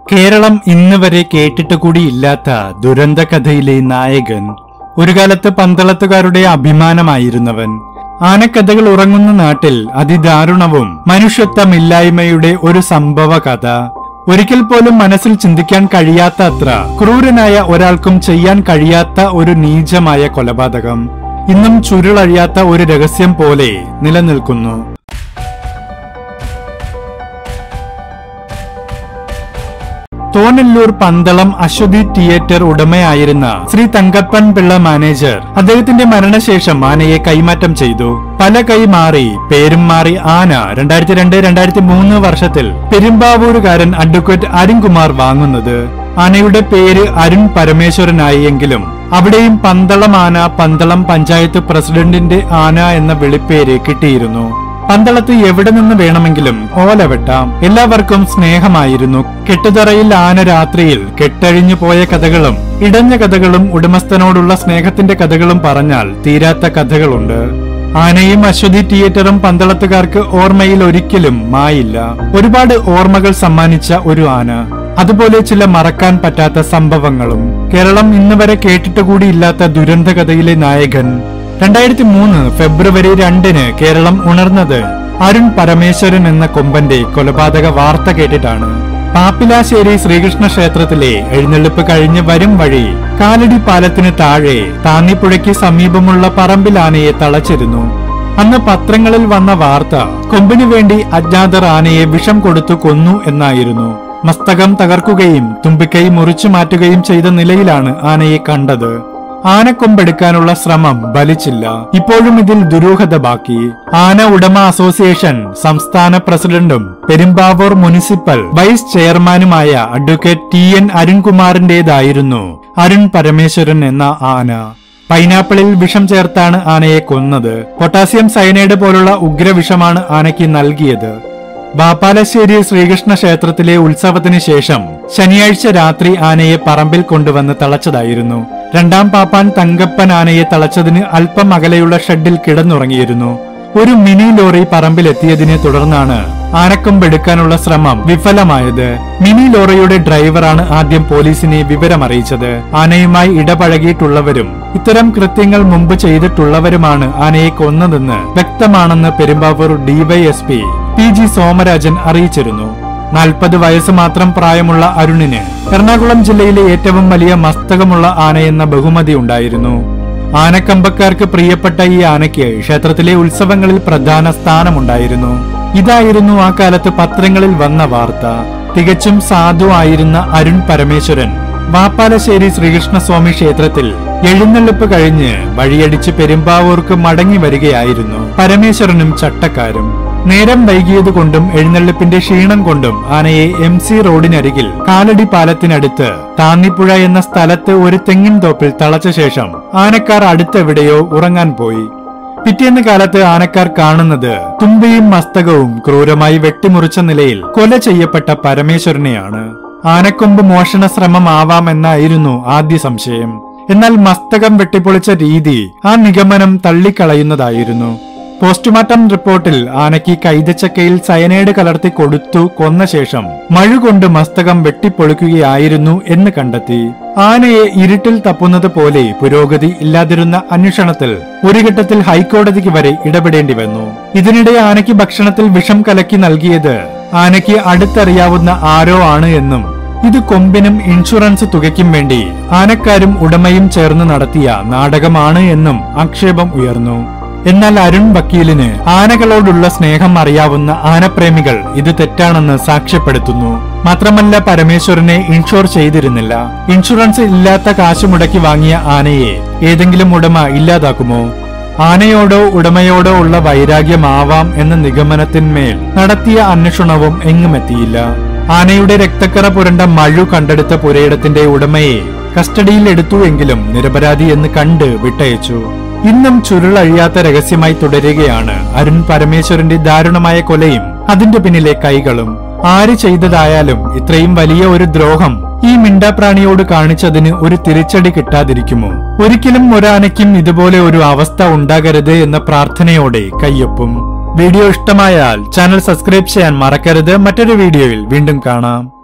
കേരളം ഇന്ന് വരെ കേട്ടിട്ട് കൂടിയില്ലാത്ത ദുരന്ത കഥയിലെ നായകൻ, ഒരു കാലത്ത് പന്തളത്തുകാരുടെ അഭിമാനമായിരുന്നവൻ. ആനക്കഥകൾ ഉറങ്ങുന്ന നാട്ടിൽ അതിദാരുണവും മനുഷ്യത്വമില്ലായ്മയുടെ ഒരു സംഭവ കഥ. ഒരിക്കൽ പോലും മനസ്സിൽ ചിന്തിക്കാൻ കഴിയാത്ത അത്ര ക്രൂരനായ ഒരാൾക്കും ചെയ്യാൻ കഴിയാത്ത ഒരു നീചമായ കൊലപാതകം ഇന്നും ചുരുളഴിയാത്ത ഒരു രഹസ്യം പോലെ നിലനിൽക്കുന്നു. തോന്നല്ലൂർ പന്തളം അശ്വതി തിയേറ്റർ ഉടമയായിരുന്ന ശ്രീ തങ്കപ്പൻ പിള്ള മാനേജർ അദ്ദേഹത്തിന്റെ മരണശേഷം ആനയെ കൈമാറ്റം ചെയ്തു. പല കൈമാറി പേരും മാറി ആന 2002-2003 വർഷത്തിൽ പെരുമ്പാവൂരുകാരൻ അഡ്വക്കേറ്റ് അരുൺകുമാർ വാങ്ങുന്നത്. ആനയുടെ പേര് അരുൺ പരമേശ്വരനായി എങ്കിലും അവിടെയും പന്തളം ആന, പന്തളം പഞ്ചായത്ത് പ്രസിഡന്റിന്റെ ആന എന്ന വിളിപ്പേര് കിട്ടിയിരുന്നു. പന്തളത്ത് എവിടെ നിന്ന് വേണമെങ്കിലും ഓല വെട്ടാം. എല്ലാവർക്കും സ്നേഹമായിരുന്നു. കെട്ടുതറയിൽ ആന രാത്രിയിൽ കെട്ടഴിഞ്ഞു പോയ കഥകളും ഇടഞ്ഞ കഥകളും ഉടമസ്ഥനോടുള്ള സ്നേഹത്തിന്റെ കഥകളും പറഞ്ഞാൽ തീരാത്ത കഥകളുണ്ട്. ആനയും അശ്വതി തിയേറ്ററും പന്തളത്തുകാർക്ക് ഓർമ്മയിൽ ഒരിക്കലും മായില്ല. ഒരുപാട് ഓർമ്മകൾ സമ്മാനിച്ച ഒരു ആന, അതുപോലെ ചില മറക്കാൻ പറ്റാത്ത സംഭവങ്ങളും. കേരളം ഇന്ന് വരെ കേട്ടിട്ടുകൂടിയില്ലാത്ത ദുരന്ത കഥയിലെ നായകൻ. 2003 ഫെബ്രുവരി 2 കേരളം ഉണർന്നത് അരുൺ പരമേശ്വരൻ എന്ന കൊമ്പന്റെ കൊലപാതക വാർത്ത കേട്ടിട്ടാണ്. പാപ്പിലാശ്ശേരി ശ്രീകൃഷ്ണ ക്ഷേത്രത്തിലെ എഴുന്നള്ളിപ്പ് കഴിഞ്ഞ് വരും വഴി കാലടി പാലത്തിന് താഴെ താന്നിപ്പുഴയ്ക്ക് സമീപമുള്ള പറമ്പിൽ ആനയെ തളച്ചിരുന്നു. അന്ന് പത്രങ്ങളിൽ വന്ന വാർത്ത കൊമ്പിനു വേണ്ടി അജ്ഞാതർ ആനയെ വിഷം കൊടുത്തു കൊന്നു എന്നായിരുന്നു. മസ്തകം തകർക്കുകയും തുമ്പിക്കൈ മുറിച്ചു മാറ്റുകയും ചെയ്ത നിലയിലാണ് ആനയെ കണ്ടത്. ആനക്കൊമ്പെടുക്കാനുള്ള ശ്രമം ഫലിച്ചില്ല. ഇപ്പോഴും ഇതിൽ ദുരൂഹത ബാക്കി. ആന ഉടമ അസോസിയേഷൻ സംസ്ഥാന പ്രസിഡന്റും പെരുമ്പാവൂർ മുനിസിപ്പൽ വൈസ് ചെയർമാനുമായ അഡ്വക്കേറ്റ് TN അരുൺകുമാറിന്റേതായിരുന്നു അരുൺ പരമേശ്വരൻ എന്ന ആന. പൈനാപ്പിളിൽ വിഷം ചേർത്താണ് ആനയെ കൊന്നത്. പൊട്ടാസ്യം സയനൈഡ് പോലുള്ള ഉഗ്രവിഷമാണ് ആനയ്ക്ക് നൽകിയത്. പാപ്പാലശ്ശേരി ശ്രീകൃഷ്ണ ക്ഷേത്രത്തിലെ ഉത്സവത്തിന് ശേഷം ശനിയാഴ്ച രാത്രി ആനയെ പറമ്പിൽ കൊണ്ടുവന്ന് തളച്ചതായിരുന്നു. രണ്ടാം പാപ്പാൻ തങ്കപ്പൻ ആനയെ തളച്ചതിന് അല്പം അകലെയുള്ള ഷെഡിൽ കിടന്നുറങ്ങിയിരുന്നു. ഒരു മിനി ലോറി പറമ്പിലെത്തിയതിനെ തുടർന്നാണ് ആനക്കൊമ്പെടുക്കാനുള്ള ശ്രമം വിഫലമായത്. മിനി ലോറിയുടെ ഡ്രൈവറാണ് ആദ്യം പോലീസിനെ വിവരമറിയിച്ചത്. ആനയുമായി ഇടപഴകിയിട്ടുള്ളവരും ഇത്തരം കൃത്യങ്ങൾ മുമ്പ് ചെയ്തിട്ടുള്ളവരുമാണ് ആനയെ കൊന്നതെന്ന് വ്യക്തമാണെന്ന് പെരുമ്പാവൂർ DYSP PG സോമരാജൻ അറിയിച്ചിരുന്നു. 40 വയസ്സ് മാത്രം പ്രായമുള്ള അരുണിന് എറണാകുളം ജില്ലയിലെ ഏറ്റവും വലിയ മസ്തകമുള്ള ആനയെന്ന ബഹുമതി ഉണ്ടായിരുന്നു. ആനക്കമ്പക്കാർക്ക് പ്രിയപ്പെട്ട ഈ ആനയ്ക്ക് ക്ഷേത്രത്തിലെ ഉത്സവങ്ങളിൽ പ്രധാന സ്ഥാനമുണ്ടായിരുന്നു. ഇതായിരുന്നു ആ കാലത്ത് പത്രങ്ങളിൽ വന്ന വാർത്ത. തികച്ചും സാധു ആയിരുന്ന അരുൺ പരമേശ്വരൻ വാപ്പാലശ്ശേരി ശ്രീകൃഷ്ണസ്വാമി ക്ഷേത്രത്തിൽ എഴുന്നള്ളിപ്പ് കഴിഞ്ഞ് വഴിയടിച്ച് പെരുമ്പാവൂർക്ക് മടങ്ങി വരികയായിരുന്നു പരമേശ്വരനും ചട്ടക്കാരും. നേരം വൈകിയതുകൊണ്ടും എഴുന്നള്ളിപ്പിന്റെ ക്ഷീണം കൊണ്ടും ആനയെ MC റോഡിനരികിൽ കാലടി പാലത്തിനടുത്ത് താന്നിപ്പുഴ എന്ന സ്ഥലത്ത് ഒരു തെങ്ങിൻ തോപ്പിൽ തളച്ച ശേഷം ആനക്കാർ അടുത്തെവിടെയോ ഉറങ്ങാൻ പോയി. പിറ്റേന്ന് കാലത്ത് ആനക്കാർ കാണുന്നത് തുമ്പിയും മസ്തകവും ക്രൂരമായി വെട്ടിമുറിച്ച നിലയിൽ കൊല ചെയ്യപ്പെട്ട പരമേശ്വരനെയാണ്. ആനക്കൊമ്പ് മോഷണ ശ്രമം ആവാമെന്നായിരുന്നു ആദ്യ സംശയം. എന്നാൽ മസ്തകം വെട്ടിപ്പൊളിച്ച രീതി ആ നിഗമനം തള്ളിക്കളയുന്നതായിരുന്നു. പോസ്റ്റ്മോർട്ടം റിപ്പോർട്ടിൽ ആനയ്ക്ക് കൈതച്ചക്കയിൽ സയനൈഡ് കലർത്തി കൊടുത്തു കൊന്ന ശേഷം മഴുകൊണ്ട് മസ്തകം വെട്ടിപ്പൊളിക്കുകയായിരുന്നു എന്ന് കണ്ടെത്തി. ആനയെ ഇരുട്ടിൽ തപ്പുന്നത് പോലെ പുരോഗതി ഇല്ലാതിരുന്ന അന്വേഷണത്തിൽ ഒരു ഘട്ടത്തിൽ ഹൈക്കോടതിക്ക് വരെ ഇടപെടേണ്ടി വന്നു. ഇതിനിടെ ആനയ്ക്ക് ഭക്ഷണത്തിൽ വിഷം കലക്കി നൽകിയത് ആനയ്ക്ക് അടുത്തറിയാവുന്ന ആരോ ആണ് എന്നും ഇത് കൊമ്പിനും ഇൻഷുറൻസ് തുകയ്ക്കും വേണ്ടി ആനക്കാരും ഉടമയും ചേർന്ന് നടത്തിയ നാടകമാണ് എന്നും ആക്ഷേപം ഉയർന്നു. എന്നാൽ അരുൺ വക്കീലിന് ആനകളോടുള്ള സ്നേഹം അറിയാവുന്ന ആനപ്രേമികൾ ഇത് തെറ്റാണെന്ന് സാക്ഷ്യപ്പെടുത്തുന്നു. മാത്രമല്ല, പരമേശ്വരനെ ഇൻഷുർ ചെയ്തിരുന്നില്ല. ഇൻഷുറൻസ് ഇല്ലാത്ത കാശ് മുടക്കി വാങ്ങിയ ആനയെ ഏതെങ്കിലും ഉടമ ഇല്ലാതാക്കുമോ? ആനയോടോ ഉടമയോടോ ഉള്ള വൈരാഗ്യമാവാം എന്ന നിഗമനത്തിന്മേൽ നടത്തിയ അന്വേഷണവും എങ്ങുമെത്തിയില്ല. ആനയുടെ രക്തക്കറ പുരണ്ട മഴു കണ്ടെടുത്ത പുരയിടത്തിന്റെ ഉടമയെ കസ്റ്റഡിയിൽ എടുത്തുവെങ്കിലും നിരപരാധി എന്ന് കണ്ട് വിട്ടയച്ചു. ഇന്നും ചുരുളഴിയാത്ത രഹസ്യമായി തുടരുകയാണ് അരുൺ പരമേശ്വരന്റെ ദാരുണമായ കൊലയും അതിന്റെ പിന്നിലെ കൈകളും. ആര് ചെയ്തതായാലും ഇത്രയും വലിയ ഒരു ദ്രോഹം ഈ മിണ്ടാപ്രാണിയോട് കാണിച്ചതിന് ഒരു തിരിച്ചടി കിട്ടാതിരിക്കുമോ? ഒരിക്കലും ഒരാനയ്ക്കും ഇതുപോലെ ഒരു അവസ്ഥ ഉണ്ടാകരുത് എന്ന പ്രാർത്ഥനയോടെ കയ്യൊപ്പും. വീഡിയോ ഇഷ്ടമായാൽ ചാനൽ സബ്സ്ക്രൈബ് ചെയ്യാൻ മറക്കരുത്. മറ്റൊരു വീഡിയോയിൽ വീണ്ടും കാണാം.